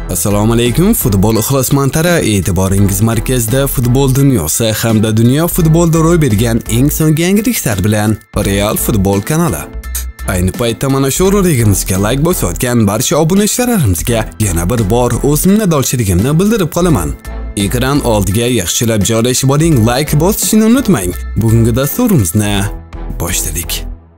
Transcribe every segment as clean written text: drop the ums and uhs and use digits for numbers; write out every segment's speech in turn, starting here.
Assalomu alaykum, futbol ixlosmandlari, e'tiboringiz markazida futbol dunyosi hamda dunyo futbolida ro'y bergan eng so'nggi yangiliklar bilan Real Futbol kanali. Ayni paytda mana shu roligimizga like bosayotgan barcha obunachilalarimizga yana bir bor o'z minnatdorchiligimni bildirib qolaman. Ekran oldiga yaxshilab joylashib oling, like bosishni unutmang. Bugungi dasturimizni boshladik.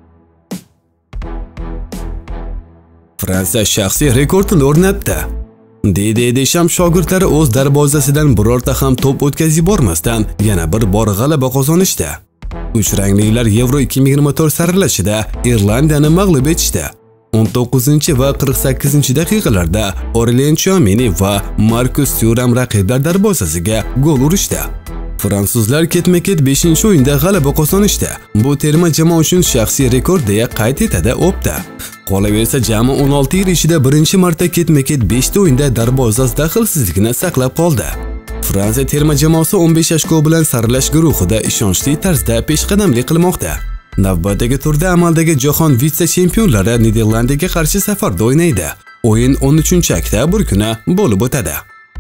Fransiya shaxsiy rekordini o'rnatdi. Didier Deschamps shogirdlari o'z darvozasidan birorta ham to'p o'tkazib yubormasdan yana bir bor g'alaba qozonishdi. Uch rangliklar Euro 2024 saralashida Irlandiyani mag'lub etishdi. 19 va 48 daqiqalarda Aurelien Tchouameni va Marcus Thuram raqiblar darvozasiga gol urishdi. Fransuzlar ketma-ket 5-o'yinda g'alaba qozonishdi. Bu terma jamoa uchun shaxsiy rekord deya qayd etadi Opta. Qolaversa, jami 16 yil ichida birinchi marta ketma-ket 5 ta o'yinda darvozasi daxlsizligini saqlab qoldi. Fransiya terma jamoasi 15 ochko bilan saralash guruhida ishonchli tarzda peshqadamlik qilmoqda. Navbatdagi turda amaldagi jahon vitse-chempionlari Niderlandiyaga qarshi safarda o'ynaydi. O'yin 13-oktyabr kuni bo'lib o'tadi.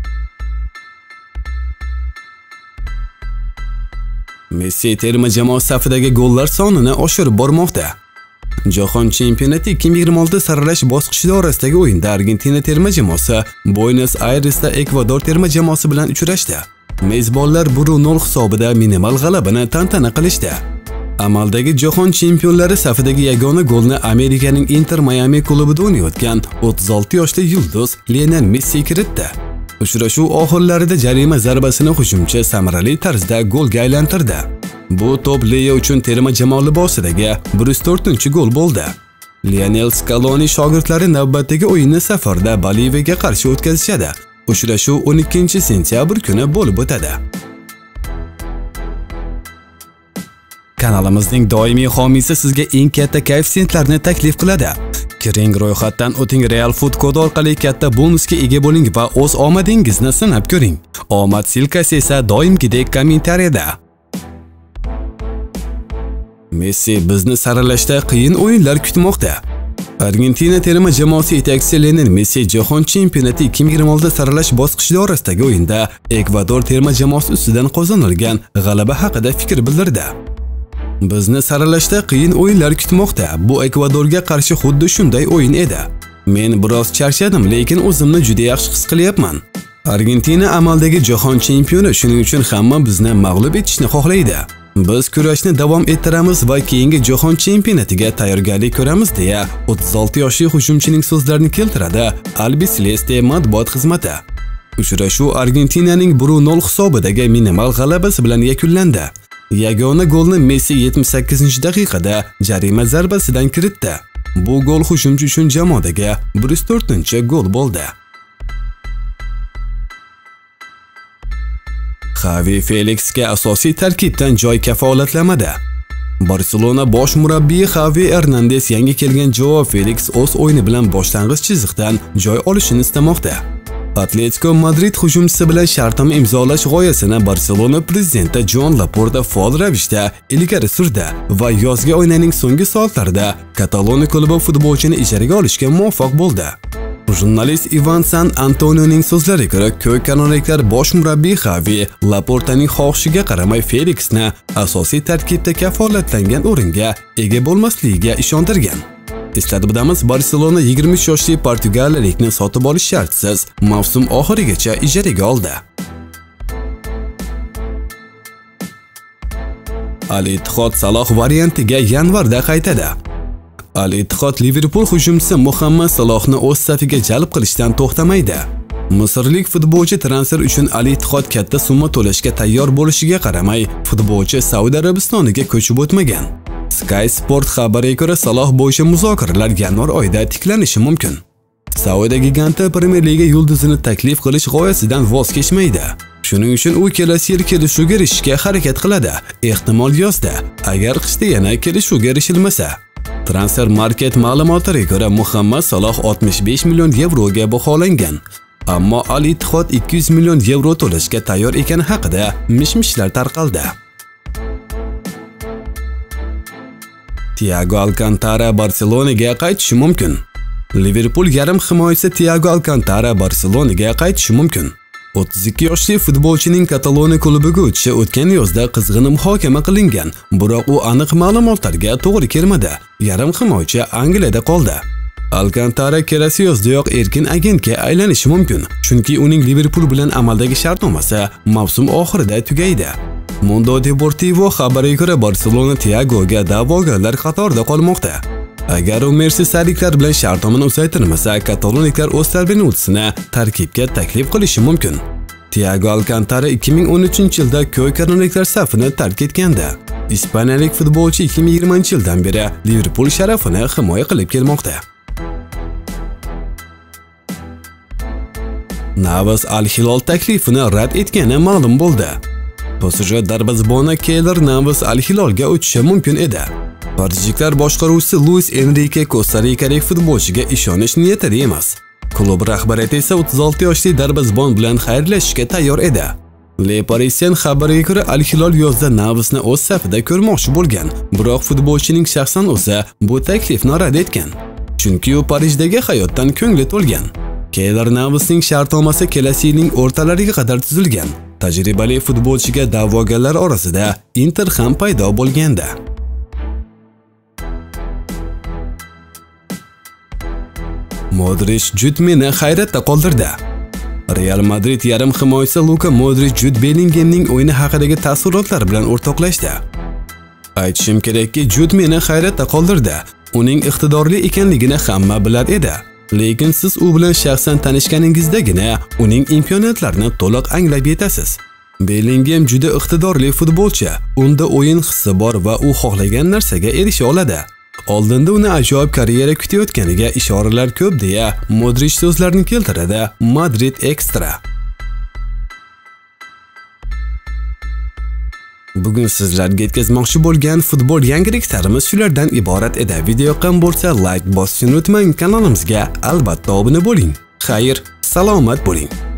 Messi terma jamoa safidagi gollar sonini oshirib bormoqda. Jahon chempionati 2026 saralash bosqichi doirasidagi o'yinda Argentina terma jamoasi Buenos Airesda Ekvador terma jamoasi bilan uchrashdi. Mezbonlar 1-0 hisobida minimal g'alabani tantana qilishdi. Amaldagi jahon chempionlari safidagi yagona golni Amerikaning Inter Miami klubida o'ynayotgan 36 yoshli yulduz Lionel Messi kiritdi. Uchrashuv oxirlarida jarima zarbasini hujumchi samarali tarzda golga aylantirdi. Bu to'p Leo uchun terma jamoa libosidagi 104-gol bo'ldi. Lionel Scaloni shogirdlari navbatdagi o'yinni safarda Boliviyaga qarshi o'tkazishadi. Uchrashuv 12-sentyabr kuni bo'lib o'tadi. Kanalimizning doimiy homiysi sizga eng katta koeffitsiyentlarni taklif qiladi. Kiring ro'yxatdan o'ting, Real Food kodi orqali katta bonusga ega bo'ling va o'z omadingizni sinab ko'ring. Omad silkasi esa doimgidek kommentariyada. Messi bizni saralashda qiyin o'yinlar kutmoqda. Argentina terma jamoasi yetakchisi Lionel Messi jahon chempionati 2026 saralash bosqichi doirasidagi o'yinda Ekvador terma jamoasi ustidan qozonilgan g'alaba haqida fikr bildirdi. Bizni saralashda qiyin o'yinlar kutmoqda. Bu Ekvadorga qarshi xuddi shunday o'yin edi. Men biroz charchadim, lekin o'zimni juda yaxshi his qilyapman. Argentina amaldagi jahon chempioni, shuning uchun hamma bizni mag'lub etishni xohlaydi. Biz kurashni davom ettiramiz va keyingi jahon chempionatiga tayyorgarlik ko'ramiz deya 36 yoshli hujumchining so'zlarini keltiradi Albi Celeste matbuot xizmati. Uchrashuv Argentinaning 1-0 hisobidagi minimal g'alabasi bilan yakunlandi. Yagona golni Messi 78-daqiqada jarima zarbasidan kiritdi. Bu gol hujumchi uchun jamoadagi 104-gol bo'ldi. Xavi Felixga asosiy tarkibdan joy kafolatlamadi. Barselona bosh murabbiyi Xavi Hernandez yangi kelgan Joao Felix o'z o'yini bilan boshlang'ich chiziqdan joy olishini istamoqda. Atletico Madrid hujumchisi bilan shartnoma imzolash g'oyasini Barselona prezidenti Joan Laporta faol ravishda ilgari surdi va yozgi oyning so'nggi soatlarida Kataloniya klubi futbolchini ijaraga olishga muvaffaq bo'ldi. Jurnalist Ivan San Antonioning so'zlariga ko'ra, ko'k kanonliklar bosh murabbiy Xavi Laportaning xohishiga qaramay Felixni asosiy tarkibda kafolatlangan o'ringa ega bo'lmasligiga ishontirgan. Eslatib o'tamiz, Barselona 23 yoshli portugaliyalikni sotib olish shartisiz mavsum oxirigacha ijaraga oldi. Al-Ittihod Saloh variantiga yanvarda qaytadi. Al-Ittihod Liverpool hujumchisi Muhammad Salohni o'z safiga jalb qilishdan to'xtamaydi. Misrlik futbolchi transfer uchun Al-Ittihod katta summa to'lashga tayyor bo'lishiga qaramay, futbolchi Saudiya Arabistoniga ko'chib o'tmagan. Sky Sport xabariga ko'ra, Saloh bo'yicha muzokaralar yanvar oyida tiklanishi mumkin. Saudiya giganti Premier Liga yulduzini taklif qilish g'oyasidan voz kechmaydi. Shuning uchun u kelasi yil kelishuvga erishishga harakat qiladi. Ehtimol yozda, agar qishda yana kelishuvga erishilmasa. Transfer Market ma'lumotlariga ko'ra, Muhammad Saloh 65 million yevroga baholangan. Ammo Al-Ittihod 200 million yevro to'lashga tayyor ekani haqida mish-mishlar tarqaldi. Thiago Alcantara Barselonaga qaytishi mumkin. Liverpool yarim himoyachisi Thiago Alcantara Barselonaga qaytishi mumkin. 32 yoshli futbolchining Kataloniya klubiga o'tishi o'tgan yozda qizg'in muhokama qilingan, biroq u aniq ma'lumotlarga to'g'ri kelmadi. Yarim himoyachi Angliyada qoldi. Alcantara kelasi yozdayoq erkin agentga aylanishi mumkin, chunki uning Liverpool bilan amaldagi shartnomasi mavsum oxirida tugaydi. Mundo Deportivo xabariga ko'ra, Barselona Thiagoga da'vogarlar qatorida qolmoqda. Agar u Merseysayliklar bilan shartnomani uzaytirmasa, katalonliklar o'z talabini tarkibga taklif qilishi mumkin. Thiago Alcantara 2013-yilda ko'y-karnaliklar safini tark etgandi. Ispaniyalik futbolchi 2020-yildan beri Liverpool sharafini himoya qilib kelmoqda. Navas Al-Hilol taklifini rad etgani ma'lum bo'ldi. PSG darvozaboni Keylor Navas Al-Hilolga o'tishi mumkin edi. Parijliklar boshqaruvchisi Luis Enrique Kosta-Rikalik futbolchiga ishonish niyatida emas. Klub rahbariyati esa 36 yoshli darvozabon bilan xayrlashishga tayyor edi. Le Parisien xabariga ko'ra, Al-Hilol yozda Navasni o'z safida ko'rmoqchi bo'lgan, biroq futbolchining shaxsan o'zi bu taklifni rad etgan. Chunki u Parijdagi hayotdan ko'ngli to'lgan. Keylor Navasning shartnomasi kelasi yilning o'rtalariga qadar tuzilgan. Tajribali futbolchiga da'vogarlar orasida Inter ham paydo bo'lganda. Modric Judmeni hayratda qoldirdi. Real Madrid yarim himoyachisi Luka Modric Jude Bellinghamning o'yini haqidagi taassurotlar bilan o'rtoqlashdi. Aytishim kerakki, Jude meni hayratda qoldirdi. Uning iqtidorli ekanligini hamma bilar edi. Lekin siz u bilan shaxsan tanishganingizdagina uning imkoniyatlarini to'liq anglab yetasiz. Bellingham juda iqtidorli futbolchi. Unda o'yin hissi bor va u xohlagan narsaga erisha oladi. Oldinda uni ajoyib karyera kutayotganiga ishoralar ko'p deya Modric so'zlarini keltiradi Madrid Extra. Bugun sizlarga yetkazmoqchi bo'lgan futbol yangiliklarimiz shulardan iborat edi. Video yoqqan bo'lsa, like bosishni unutmang, kanalimizga albatta obuna bo'ling. Xayr, salomat bo'ling.